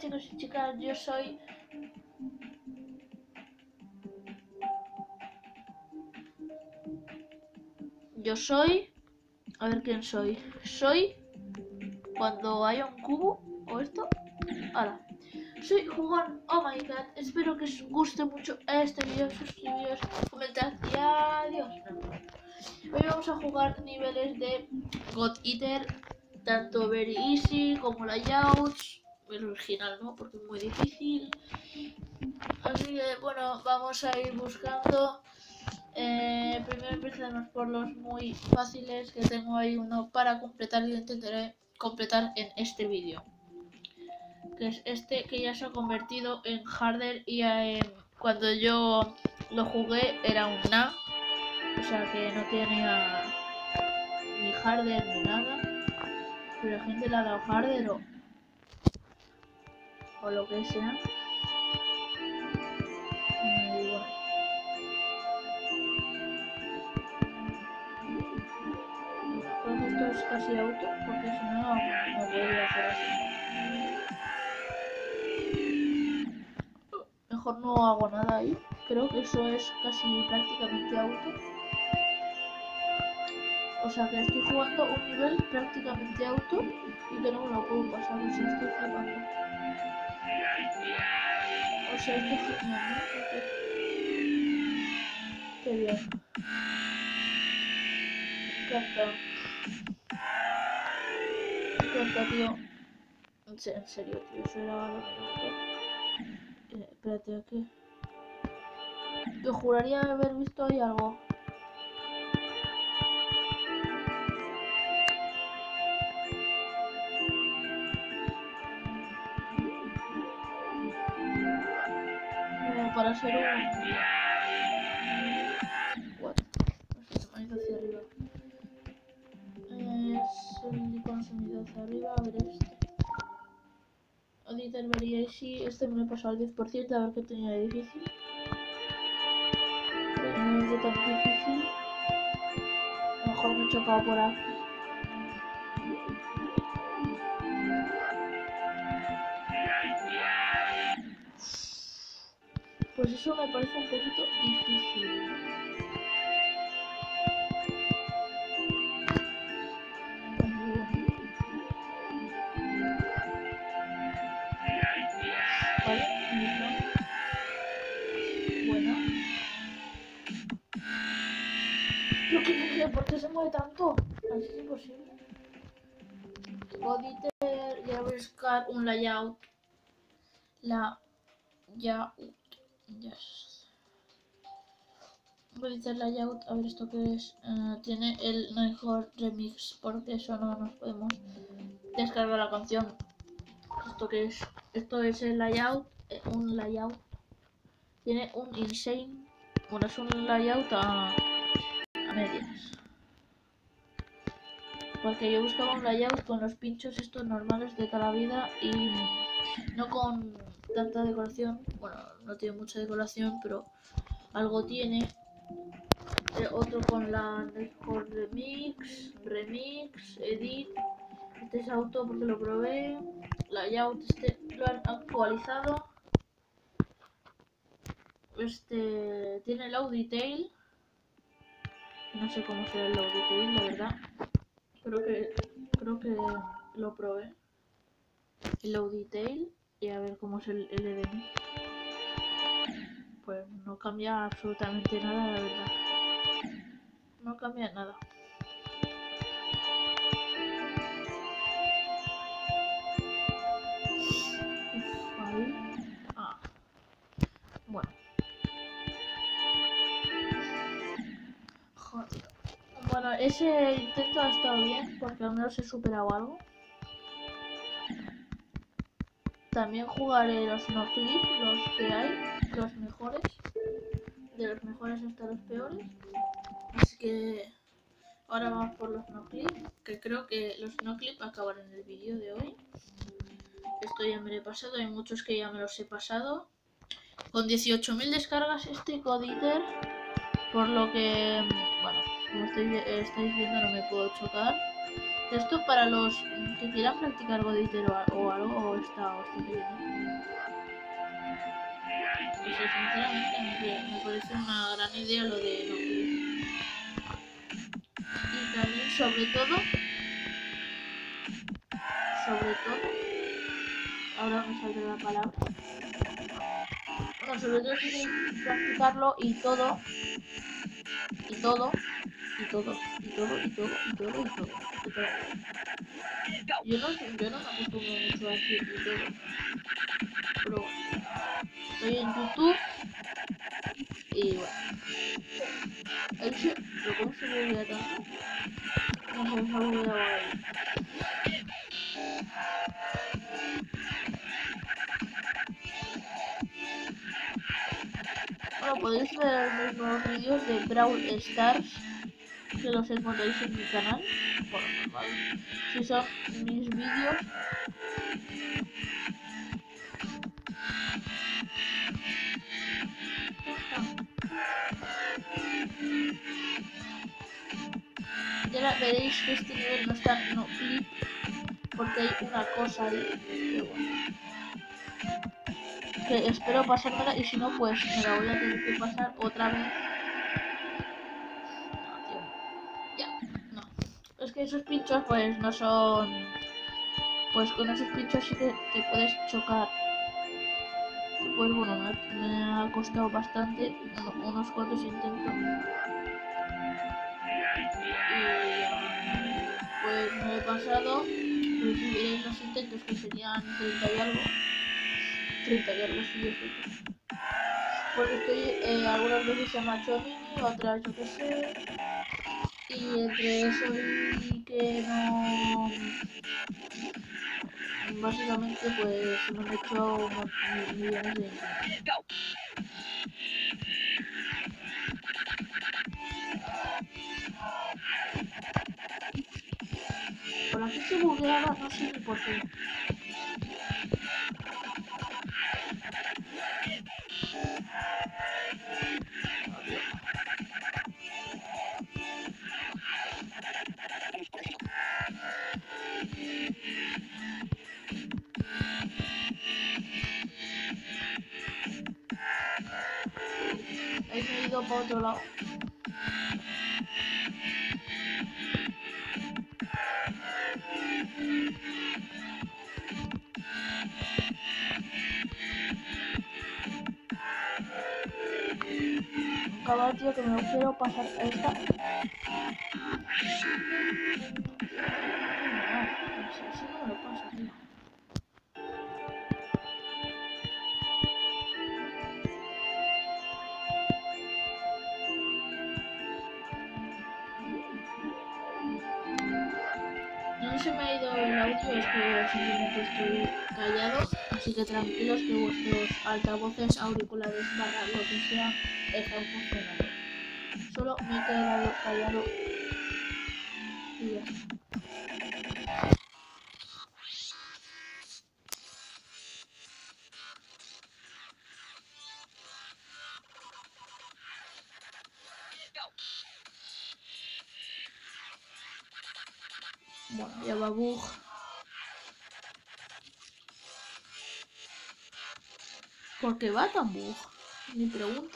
chicos y chicas, yo soy... A ver quién soy. Soy... Cuando haya un cubo o esto... Ahora. Soy Jugón Oh My God. Espero que os guste mucho este vídeo. Suscribíos, comentad y adiós. Hoy vamos a jugar niveles de God Eater. Tanto Very Easy como Layouts. El original no, porque es muy difícil. Así que bueno, vamos a ir buscando. Primero empezamos por los muy fáciles, que tengo ahí uno para completar y lo intentaré completar en este vídeo, que es este, que ya se ha convertido en harder y cuando yo lo jugué era un na, o sea que no tenía ni harder ni nada, pero la gente le ha dado harder o lo que sea. Y bueno, pues esto es casi auto, porque si no, no podría hacer así. Mejor no hago nada ahí. Creo que eso es casi prácticamente auto. O sea que estoy jugando un nivel prácticamente auto y que no me lo puedo pasar. O sea, estoy flipando. O sea, estoy flipando. Qué bien. Me encanta. Me encanta, tío. En serio, tío. Eso era lo que espérate, aquí. Yo juraría haber visto ahí algo. Para ser un... What? No sé, se me ha ido hacia arriba. Es el icono se me ha ido hacia arriba. A ver este. Auditor Very Easy. Este me lo he pasado al 10%. A ver qué tenía de difícil. Pero no es de tan difícil. A lo mejor me he chocado por aquí. Pues eso me parece un poquito difícil. Vale, bueno. ¿Por qué se mueve tanto? Así es imposible. God Eater, ya voy a buscar un layout. Yes. God Eater layout, a ver esto que es. Tiene el mejor remix, porque eso no nos podemos descargar la canción. ¿Esto qué es? Esto es el layout, un layout. Tiene un insane. Bueno, es un layout a medias. Porque yo buscaba un layout con los pinchos estos normales de toda la vida y no con tanta decoración. Bueno, no tiene mucha decoración, pero algo tiene. Otro con la mejor remix, edit. Este es auto porque lo probé. Layout, este lo han actualizado. Este tiene el Load Detail. No sé cómo será el Load Detail, la verdad. Creo que lo probé. El Load Detail. Y a ver cómo es el LDM. Pues no cambia absolutamente nada, la verdad. No cambia nada. Ahí. Ah. Bueno. Joder. Bueno, ese intento ha estado bien porque al menos he superado algo. También jugaré los no clip, los que hay, los mejores. De los mejores hasta los peores. Así que ahora vamos por los no clip, que creo que los no clip acabarán en el vídeo de hoy. Esto ya me lo he pasado, hay muchos que ya me los he pasado. Con 18.000 descargas este God Eater, por lo que, bueno, como estáis viendo no me puedo chocar. Esto para los que quieran practicar Goditer o algo, o está bien. Pues sinceramente me parece una gran idea lo de no clip. Y también sobre todo, ahora me saldrá la palabra. Bueno, sobre todo si queréis practicarlo y todo. Yo no me acostumbro mucho a decir y todo. Pero bueno, estoy en YouTube y bueno. Ahí sí, pero ¿cómo se movía tanto? No sé, se ha bugueado ahí. Bueno, podéis ver mis nuevos vídeos de Brawl Stars, que los encontráis en mi canal. Bueno, normal. Si son mis vídeos. Y ahora veréis que este nivel no está no clip, porque hay una cosa ahí que bueno. Que espero pasármela y si no pues me la voy a tener que pasar otra vez. No, tío. Ya, no. Es que esos pinchos pues no son... Pues con esos pinchos sí que te puedes chocar. Pues bueno, me ha costado bastante, unos cuantos intentos. Y pues me he pasado, pues si veréis los intentos que serían 30 y algo. 30 y algo, sí, eso. Porque estoy algunas veces en macho mini, otras yo que sé. Y entre eso y que no... Básicamente pues me han hecho millones de intentos. Por aquí se bugueaba, no sé ni por qué. He ido para otro lado. Acaba, tío, que me quiero pasar a esta. No sé si no me lo paso, tío. No se me ha ido el audio, es que simplemente estoy callado, así que tranquilos que vuestros altavoces, auriculares, barra, lo que sea, están funcionando. Solo me he quedado callado y ya está. Bueno, ya va bug. ¿Por qué va tan bug? Mi pregunta.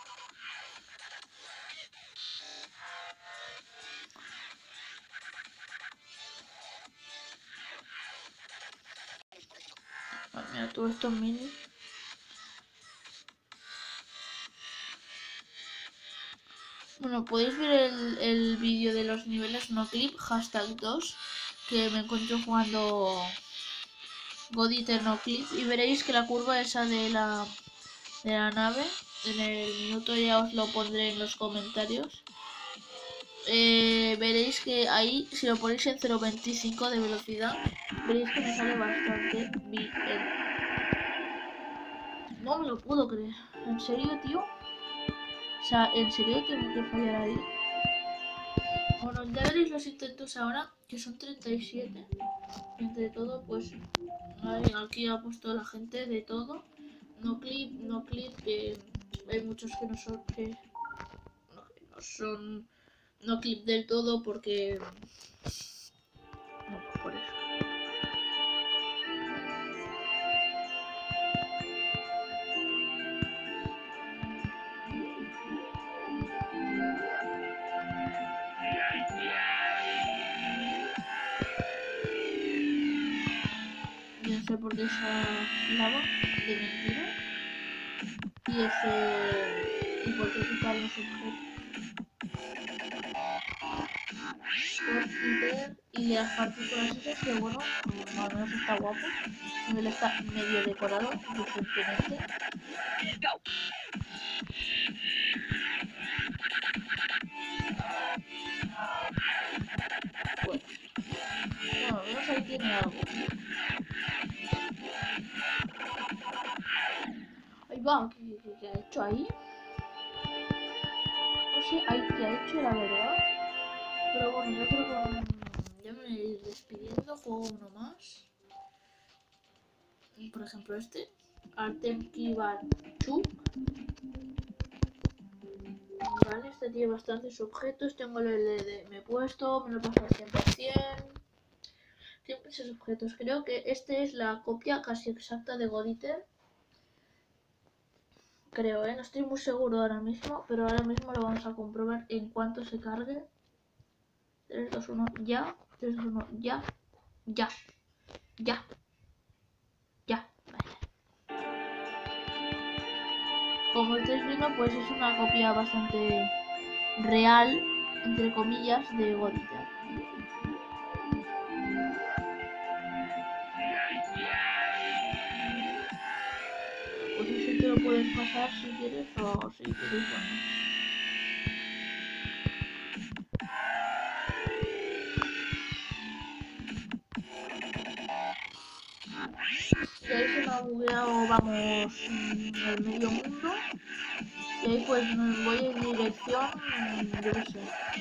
Vale, mira, todo esto es mini. Bueno, podéis ver el vídeo de los niveles no clip, #2, que me encuentro jugando Goditer no clip y veréis que la curva esa de la nave, en el minuto ya os lo pondré en los comentarios. Veréis que ahí, si lo ponéis en 0.25 de velocidad, veréis que me sale bastante bien. No me lo puedo creer. ¿En serio, tío? O sea, ¿en serio tengo que fallar ahí? Bueno, ya veréis los intentos ahora, que son 37. Entre todo, pues aquí ha puesto la gente de todo. No clip, hay muchos que no son no clip del todo porque No, pues por eso. Yo no sé por qué esa lava de mentira. Y por qué quitar los objetos. Y de las partículas esas que bueno, más o menos está guapo. El nivel está medio decorado, decentemente. Bueno, al menos ahí tiene algo. Ahí va, ¿qué ha hecho ahí? No sé, ¿qué ha hecho la verdad? Pero bueno, yo creo que ya me voy a ir despidiendo. Juego uno más. Por ejemplo este. Artem Kivarchuk. Vale, este tiene bastantes objetos. Tengo el LD, me he puesto, me lo he pasado al 100%. Tiene muchos objetos. Creo que este es la copia casi exacta de Goditer. Creo, no estoy muy seguro ahora mismo, pero ahora mismo lo vamos a comprobar en cuanto se cargue. 3, 2, 1, ya. 3, 2, 1, ya. Ya. Ya. Ya. Vale. Como estáis viendo, pues es una copia bastante real, entre comillas, de Goditer. Pues ese te lo puedes pasar si quieres o si quieres, bueno. Y ahí se me ha bugueado, vamos, el medio mundo. Y ahí pues me voy en dirección, yo qué sé.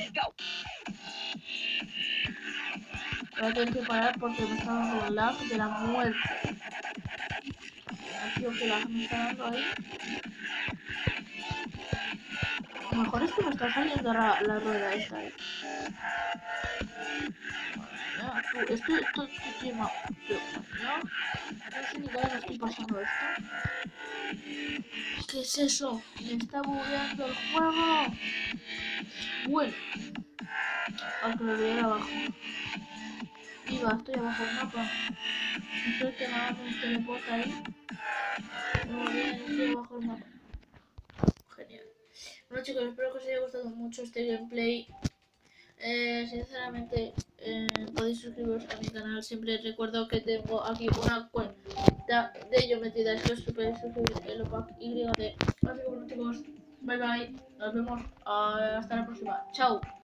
Voy a tener que parar porque me está dando un lag de la muerte. Tío, que lag me está dando ahí. Lo mejor es que me está saliendo la rueda esta ahí. Mira, tú, esto tema. No sé ni cómo me estoy pasando esto. ¿Qué es eso? Me está bugueando el juego. Bueno. Aunque lo veía abajo. Viva, estoy abajo del mapa. No sé que me haga un teleport ahí. Muy bien, estoy abajo del mapa. Genial. Bueno chicos, espero que os haya gustado mucho este gameplay. Sinceramente, podéis suscribiros a mi canal. Siempre recuerdo que tengo aquí una cuenta de yo metida. Es que os podéis suscribir en Lopac YT. Así que bueno chicos, bye bye. Nos vemos hasta la próxima. Chao.